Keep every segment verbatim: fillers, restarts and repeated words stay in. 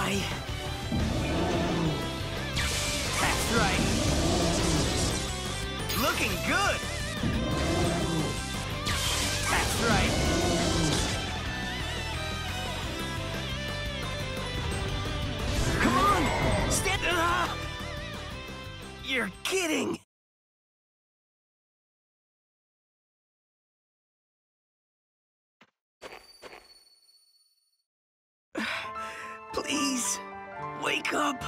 I... That's right. Looking good. That's right. Come on! Stand... Uh, you're kidding! Please, wake up.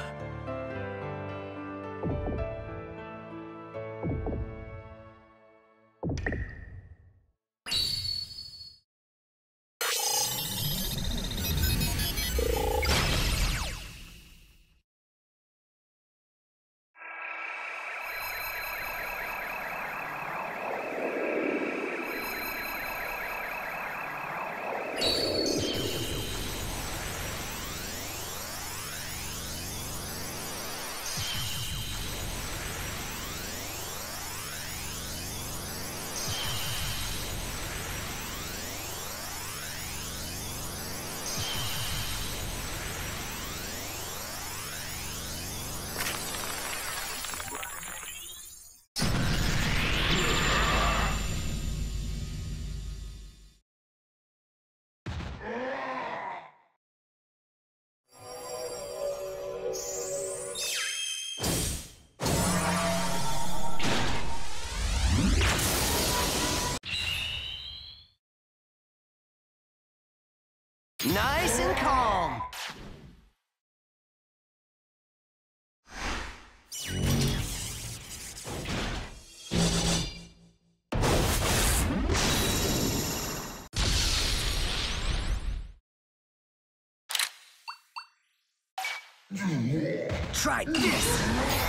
Nice and calm. Try this.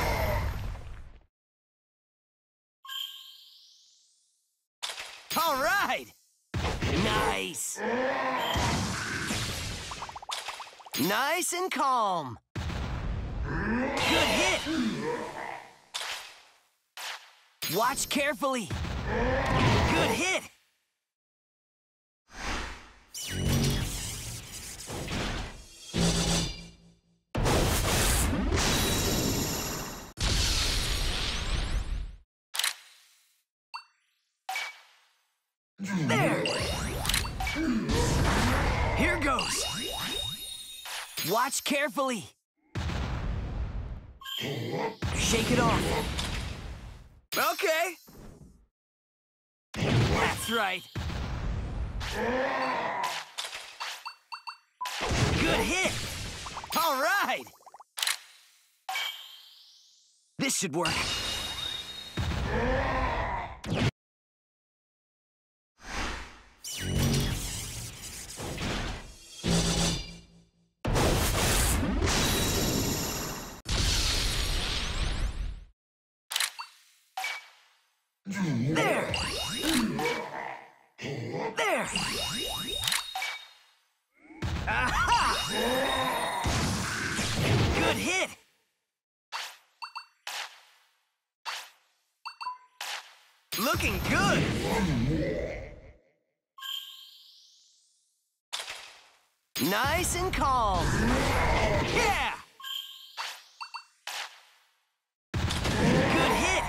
All right. Nice. Nice and calm. Good hit. Watch carefully. Good hit. There. Here goes. Watch carefully. Shake it off. Okay. That's right. Good hit. All right. This should work. There! There! Aha! Good hit! Looking good! Nice and calm! Yeah! Good hit!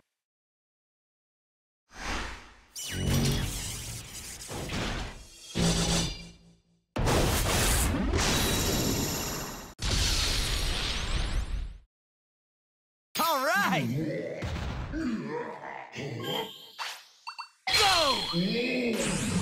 All right! Go!